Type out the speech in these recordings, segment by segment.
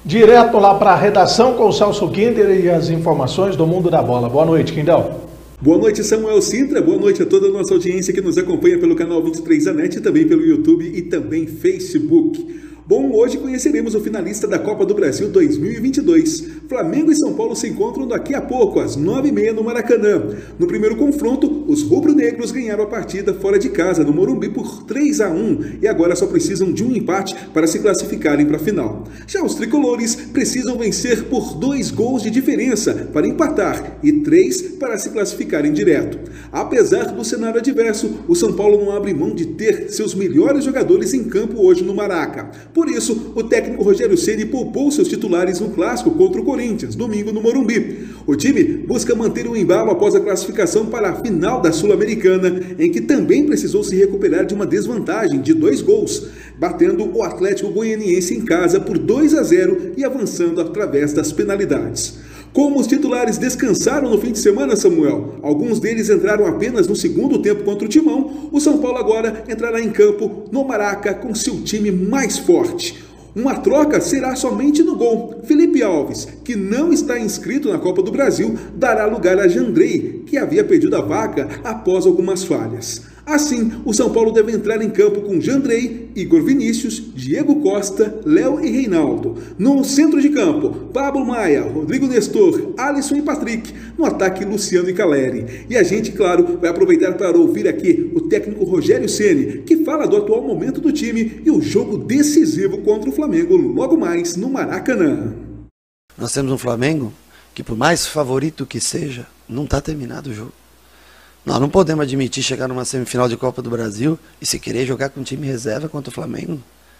Direto lá para a redação com o Celso Guinder e as informações do mundo da bola. Boa noite, Quindão. Boa noite, Samuel Sintra. Boa noite a toda a nossa audiência que nos acompanha pelo canal 23 da NET, também pelo YouTube e também Facebook. Bom, hoje conheceremos o finalista da Copa do Brasil 2022. Flamengo e São Paulo se encontram daqui a pouco, às 9h30 no Maracanã. No primeiro confronto, os rubro-negros ganharam a partida fora de casa, no Morumbi, por 3-1 e agora só precisam de um empate para se classificarem para a final. Já os tricolores precisam vencer por 2 gols de diferença para empatar e 3 para se classificarem direto. Apesar do cenário adverso, o São Paulo não abre mão de ter seus melhores jogadores em campo hoje no Maraca. Por isso, o técnico Rogério Ceni poupou seus titulares no clássico contra o Corinthians, domingo no Morumbi. O time busca manter o embalo após a classificação para a final da Sul-Americana, em que também precisou se recuperar de uma desvantagem de 2 gols, batendo o Atlético Goianiense em casa por 2-0 e avançando através das penalidades. Como os titulares descansaram no fim de semana, Samuel, alguns deles entraram apenas no segundo tempo contra o Timão, o São Paulo agora entrará em campo no Maraca com seu time mais forte. Uma troca será somente no gol. Felipe Alves, que não está inscrito na Copa do Brasil, dará lugar a Jandrei, que havia perdido a vaga após algumas falhas. Assim, o São Paulo deve entrar em campo com Jandrei, Igor Vinícius, Diego Costa, Léo e Reinaldo. No centro de campo, Pablo Maia, Rodrigo Nestor, Alisson e Patrick. No ataque, Luciano e Caleri. E a gente, claro, vai aproveitar para ouvir aqui o técnico Rogério Ceni, que fala do atual momento do time e o jogo decisivo contra o Flamengo logo mais no Maracanã. Nós temos um Flamengo que, por mais favorito que seja, não está terminado o jogo. Nós não podemos admitir chegar numa semifinal de Copa do Brasil e se querer jogar com time reserva contra o Flamengo.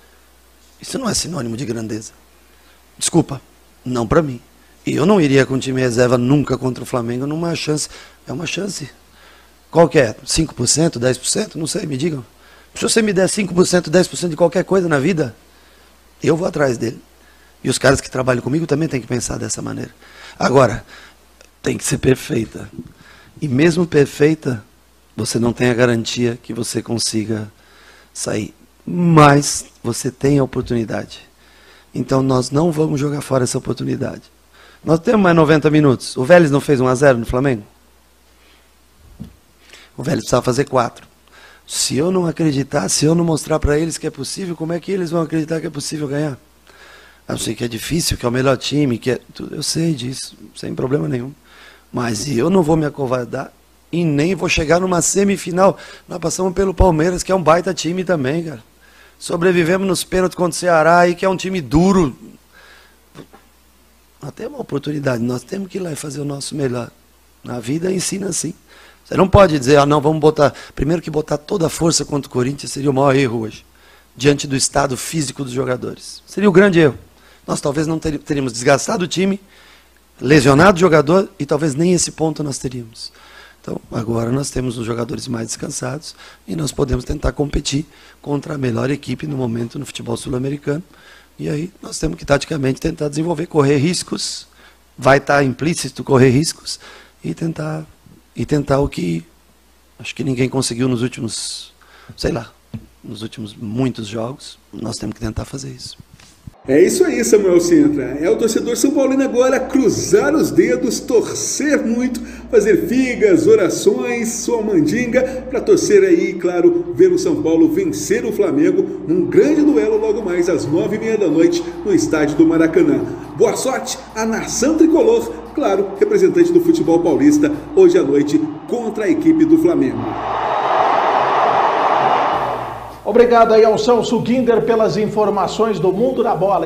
Isso não é sinônimo de grandeza. Desculpa, não para mim. E eu não iria com time reserva nunca contra o Flamengo numa chance. É uma chance. Qual que é? 5%, 10%? Não sei, me digam. Se você me der 5%, 10% de qualquer coisa na vida, eu vou atrás dele. E os caras que trabalham comigo também têm que pensar dessa maneira. Agora, tem que ser perfeita. E mesmo perfeita, você não tem a garantia que você consiga sair. Mas você tem a oportunidade. Então nós não vamos jogar fora essa oportunidade. Nós temos mais 90 minutos. O Vélez não fez 1-0 no Flamengo? O Vélez precisava fazer 4. Se eu não acreditar, se eu não mostrar para eles que é possível, como é que eles vão acreditar que é possível ganhar? Eu sei que é difícil, que é o melhor time, que é... eu sei disso, sem problema nenhum. Mas eu não vou me acovardar e nem vou chegar numa semifinal. Nós passamos pelo Palmeiras, que é um baita time também, cara. Sobrevivemos nos pênaltis contra o Ceará, aí, que é um time duro. Nós temos uma oportunidade, nós temos que ir lá e fazer o nosso melhor. Na vida ensina assim. Você não pode dizer, ah não, vamos botar... Primeiro que botar toda a força contra o Corinthians seria o maior erro hoje. Diante do estado físico dos jogadores. Seria o grande erro. Nós talvez não teríamos desgastado o time, lesionado o jogador e talvez nem esse ponto nós teríamos. Então, agora nós temos os jogadores mais descansados e nós podemos tentar competir contra a melhor equipe no momento no futebol sul-americano. E aí nós temos que taticamente tentar desenvolver, correr riscos, vai estar implícito correr riscos e tentar o que acho que ninguém conseguiu nos últimos, sei lá, nos últimos muitos jogos. Nós temos que tentar fazer isso. É isso aí, Samuel Sintra. É o torcedor São Paulino agora cruzar os dedos, torcer muito, fazer figas, orações, sua mandinga, para torcer aí, claro, ver o São Paulo vencer o Flamengo num grande duelo logo mais às 9h30 da noite no estádio do Maracanã. Boa sorte à nação tricolor, claro, representante do futebol paulista, hoje à noite contra a equipe do Flamengo. Obrigado aí ao Celso Guinder pelas informações do mundo da bola.